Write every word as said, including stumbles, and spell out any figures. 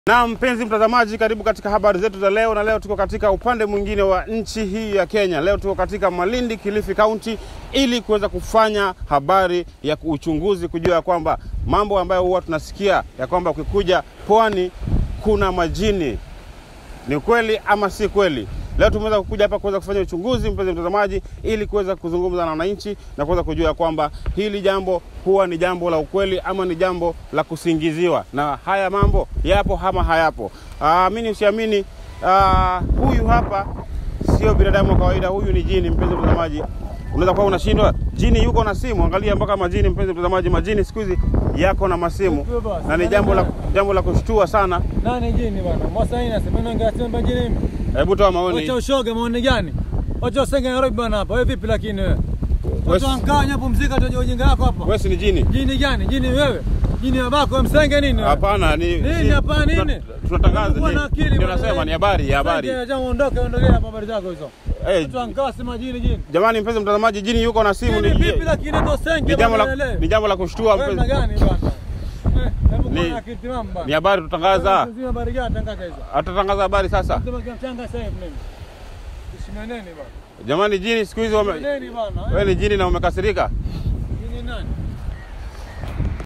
Na mpenzi mtazamaji, karibu katika habari zetu za leo, na leo tuko katika upande mwingine wa nchi hii ya Kenya. Leo tuko katika Malindi, Kilifi County, ili kuweza kufanya habari ya uchunguzi, kujua kwamba mambo ambayo huwa tunasikia ya kwamba ukikuja pwani kuna majini ni kweli ama si kweli. Leo tumeweza kukuja hapa kuweza kufanya uchunguzi, mpenzi mtazamaji, ili kuweza kuzungumza na wananchi na kuweza kujua kwamba hili jambo huwa ni jambo la ukweli ama ni jambo la kusingiziwa, na haya mambo yapo ama hayapo. Ah, mimi usiamini, ah, huyu hapa sio binadamu wa kawaida, huyu ni jini, mpenzi mtazamaji. Unaweza kuwa unashindwa, jini yuko na simu. Angalia mpaka majini, mpenzi mtazamaji, majini siku hizi yako na masimu, na ni jambo la jambo la kushtua sana. Nani jini bwana? Mwasa ina sema ngasema majini mimi. Hebu toa maoni. Wacha ushoge maoni gani? Wacha usenge Nairobi bwana hapa. Wewe vipi lakini wewe? Wacha ankanya pumzika toje ujinga wako hapa. Wewe si ni jini? Jini gani? Jini wewe? Jini babako wewe msenge nini? Hapana, ni nini hapa nini? Tunatangaza. Ndio nasema ni habari, ya habari. Sasa ondoke, ondoke hapa habari zako hizo. Eh, watu ankasema jini jini. Jamani mpenzi mtazamaji, jini yuko na simu. Ni vipi lakini ndo senge? Ni jambo la ni jambo la kushtua mpenzi. Wewe gani bwana? Ni, ni habari tutangaza. Ni habari gani tangaza hizo? Atatangaza habari sasa. Mtanga sasa mimi. Usimeneni bwana. Jamani jini siku hizo wame... Wewe ni jini na umekasirika? Jini nani?